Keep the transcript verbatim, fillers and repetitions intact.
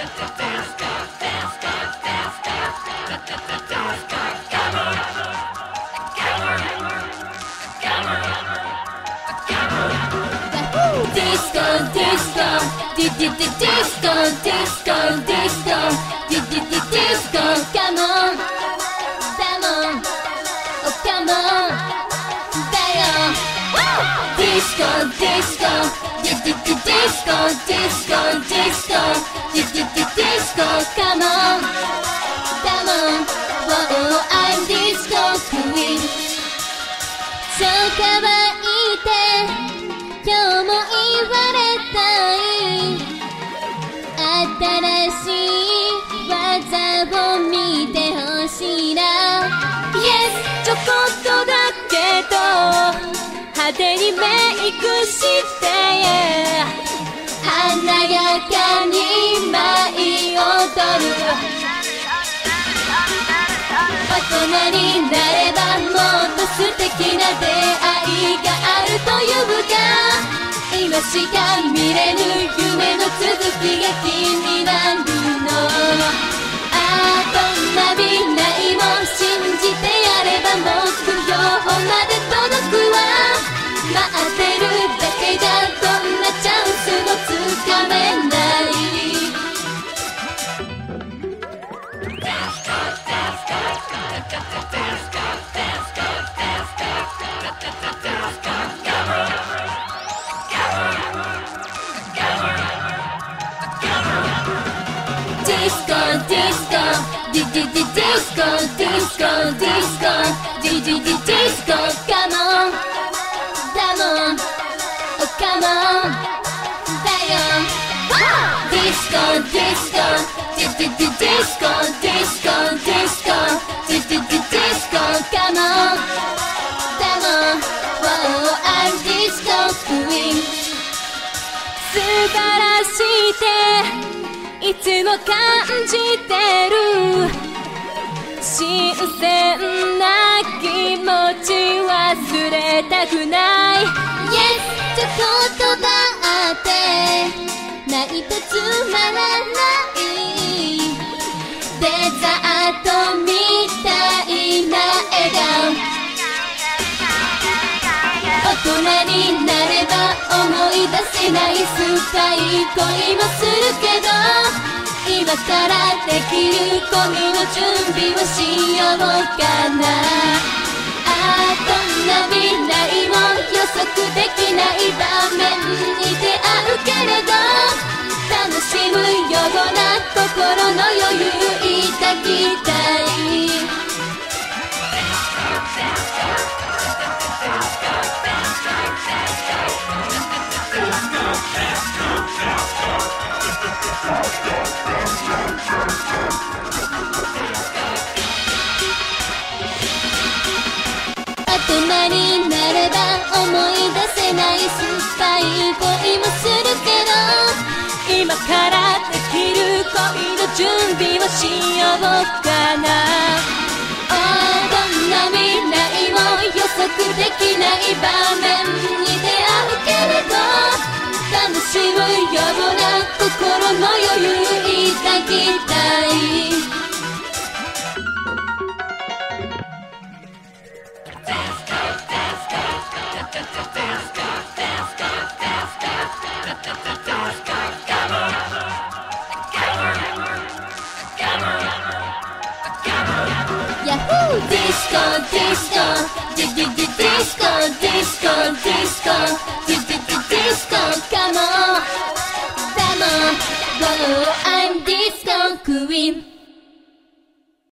Disco, disco, di di di disco, disco, disco, di di di disco, come on, come on, oh come on, damn, disco, disco, di di di disco, disco, disco, di di di disco, come on, come on, oh I'm disco queen, so kawaiiで今日も言われたい新しい技を見てほしいな Yes ちょこっとだけど派手にメイクして華やかに舞い踊る大人になればもっと素敵な出会いがあるというか今しか見れぬ夢の続きが気になるのああどんな未来も信じてやれば目標まで届くわ待ってるだけじゃどんなチャンスもつかめないDisco, disco, di di di disco, disco, disco, di di di disco, come on, come on, oh come on, damn, disco, disco, di di di disco, disco, disco, di di di disco, come on, come on, oh I'm disco queen, 素晴らしいっていつも感じてる新鮮な気持ち忘れたくない Yes ちょこっとだってないとつまらないデザートみたいな笑顔大人になれば思い出せない深い恋もするけど今からできる恋の準備をしようかなああどんな未来も予測できない場面に出会うけれど楽しむような心の余裕抱きたい大人になれば思い出せない酸っぱい恋もするけど今からできる恋の準備をしようかなああどんな未来も予測できない場面に出会うけれど楽しむような心の余裕抱きたいYahoo! Disco, disco, di di di disco, disco, disco, di di di disco, come on, come on, go, I'm disco queen.